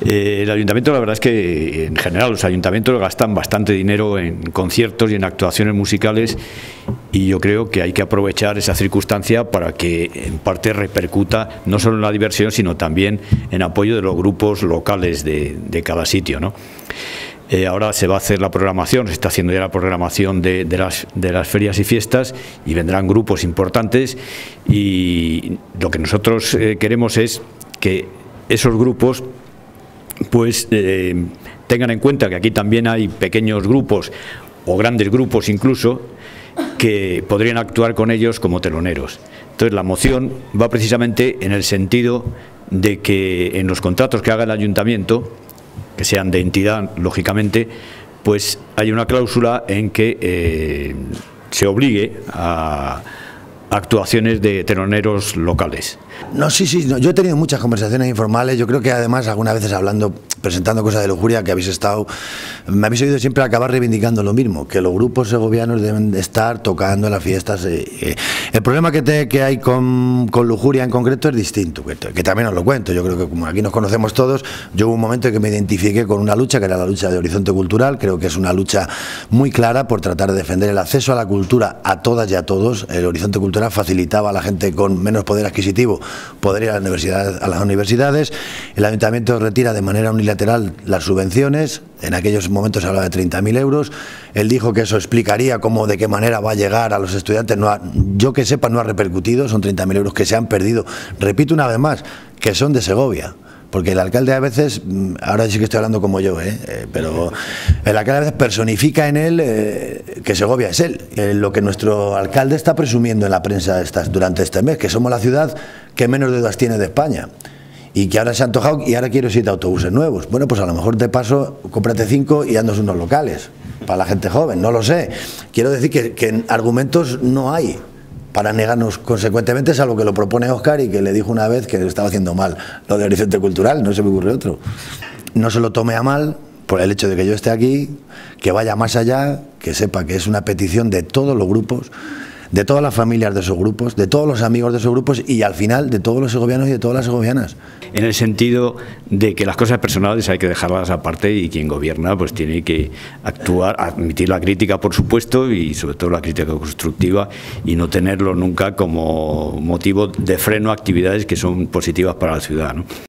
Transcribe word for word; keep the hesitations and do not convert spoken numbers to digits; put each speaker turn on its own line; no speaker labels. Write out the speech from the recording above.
Eh, el ayuntamiento, la verdad es que en general los ayuntamientos gastan bastante dinero en conciertos y en actuaciones musicales, y yo creo que hay que aprovechar esa circunstancia para que en parte repercuta no solo en la diversión, sino también en apoyo de los grupos locales de, de cada sitio, ¿no? Eh, ahora se va a hacer la programación, se está haciendo ya la programación de, de, las, de las ferias y fiestas, y vendrán grupos importantes, y lo que nosotros eh, queremos es que esos grupos pues eh, tengan en cuenta que aquí también hay pequeños grupos o grandes grupos incluso que podrían actuar con ellos como teloneros. Entonces la moción va precisamente en el sentido de que en los contratos que haga el ayuntamiento, que sean de entidad lógicamente, pues hay una cláusula en que eh, se obligue a actuaciones de teloneros locales.
No, sí, sí, no, yo he tenido muchas conversaciones informales, yo creo que además algunas veces hablando, presentando cosas de lujuria que habéis estado, me habéis oído siempre acabar reivindicando lo mismo, que los grupos segovianos deben de estar tocando en las fiestas. Eh, eh. El problema que, te, que hay con, con lujuria en concreto es distinto, que, que también os lo cuento. Yo creo que como aquí nos conocemos todos, yo hubo un momento en que me identifiqué con una lucha, que era la lucha de Horizonte Cultural. Creo que es una lucha muy clara por tratar de defender el acceso a la cultura a todas y a todos. El Horizonte Cultural facilitaba a la gente con menos poder adquisitivo poder ir a, la universidad, a las universidades. El ayuntamiento retira de manera unilateral las subvenciones. En aquellos momentos se hablaba de treinta mil euros. Él dijo que eso explicaría cómo, de qué manera va a llegar a los estudiantes. No ha, yo que sepa, no ha repercutido. Son treinta mil euros que se han perdido. Repito una vez más, que son de Segovia. Porque el alcalde a veces, ahora sí que estoy hablando como yo, ¿eh? Eh, pero el alcalde a veces personifica en él eh, que Segovia es él. Eh, lo que nuestro alcalde está presumiendo en la prensa estas, durante este mes, que somos la ciudad que menos deudas tiene de España. Y que ahora se ha antojado y ahora quiero siete autobuses nuevos. Bueno, pues a lo mejor de paso, cómprate cinco y andas unos locales para la gente joven, no lo sé. Quiero decir que, que argumentos no hay para negarnos consecuentemente, salvo que lo propone Óscar y que le dijo una vez que estaba haciendo mal lo de Horizonte Cultural, no se me ocurre otro. No se lo tome a mal por el hecho de que yo esté aquí, que vaya más allá, que sepa que es una petición de todos los grupos, de todas las familias de esos grupos, de todos los amigos de esos grupos y al final de todos los segovianos y de todas las segovianas.
En el sentido de que las cosas personales hay que dejarlas aparte y quien gobierna pues tiene que actuar, admitir la crítica por supuesto y sobre todo la crítica constructiva y no tenerlo nunca como motivo de freno a actividades que son positivas para la ciudad, ¿no?